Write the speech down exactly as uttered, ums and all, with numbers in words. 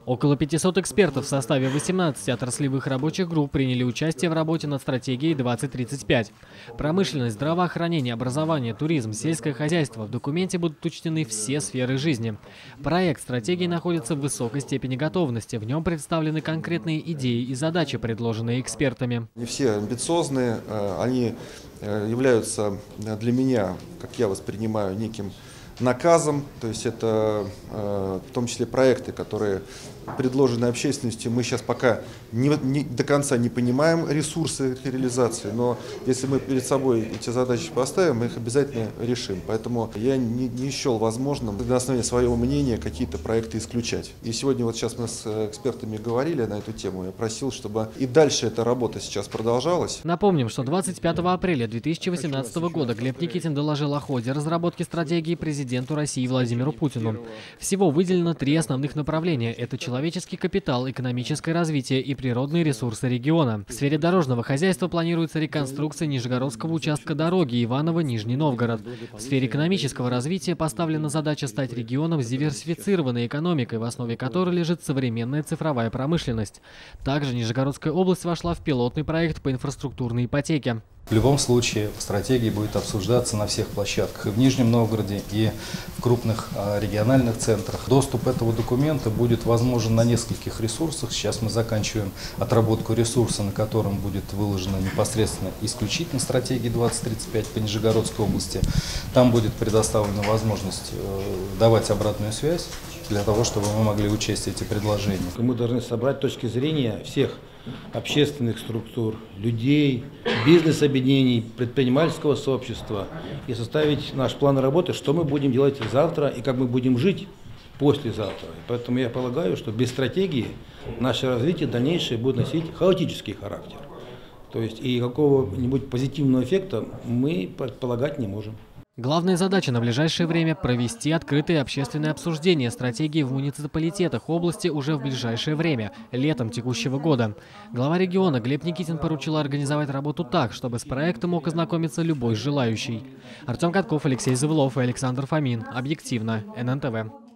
Около пятисот экспертов в составе восемнадцати отраслевых рабочих групп приняли участие в работе над стратегией двадцать тридцать пять. Промышленность, здравоохранение, образование, туризм, сельское хозяйство. В документе будут учтены все сферы жизни. Проект стратегии находится в высокой степени готовности. В нем представлены конкретные идеи и задачи, предложенные экспертами. Не все амбициозные, они являются для меня, как я воспринимаю, неким наказом, то есть это э, в том числе проекты, которые предложены общественностью. Мы сейчас пока не, не, до конца не понимаем ресурсы их реализации, но если мы перед собой эти задачи поставим, мы их обязательно решим. Поэтому я не, не счел возможным на основании своего мнения какие-то проекты исключать. И сегодня вот сейчас мы с экспертами говорили на эту тему, я просил, чтобы и дальше эта работа сейчас продолжалась. Напомним, что двадцать пятого апреля две тысячи восемнадцатого года Глеб Никитин доложил о ходе разработки стратегии президенту России Владимиру Путину. Всего выделено три основных направления. Это человеческий капитал, экономическое развитие и природные ресурсы региона. В сфере дорожного хозяйства планируется реконструкция Нижегородского участка дороги Иваново-Нижний Новгород. В сфере экономического развития поставлена задача стать регионом с диверсифицированной экономикой, в основе которой лежит современная цифровая промышленность. Также Нижегородская область вошла в пилотный проект по инфраструктурной ипотеке. В любом случае в стратегии будет обсуждаться на всех площадках, и в Нижнем Новгороде, и в крупных региональных центрах. Доступ этого документа будет возможен на нескольких ресурсах. Сейчас мы заканчиваем отработку ресурса, на котором будет выложена непосредственно исключительно стратегия двадцать тридцать пять по Нижегородской области. Там будет предоставлена возможность давать обратную связь для того, чтобы мы могли учесть эти предложения. Мы должны собрать точки зрения всех общественных структур, людей, бизнес-объединений, предпринимательского сообщества и составить наш план работы, что мы будем делать завтра и как мы будем жить послезавтра. И поэтому я полагаю, что без стратегии наше развитие дальнейшее будет носить хаотический характер. То есть и какого-нибудь позитивного эффекта мы предполагать не можем. Главная задача на ближайшее время – провести открытое общественное обсуждение стратегии в муниципалитетах области уже в ближайшее время, летом текущего года. Глава региона Глеб Никитин поручил организовать работу так, чтобы с проектом мог ознакомиться любой желающий. Артем Катков, Алексей Завылов и Александр Фомин. Объективно. эн эн тэ вэ.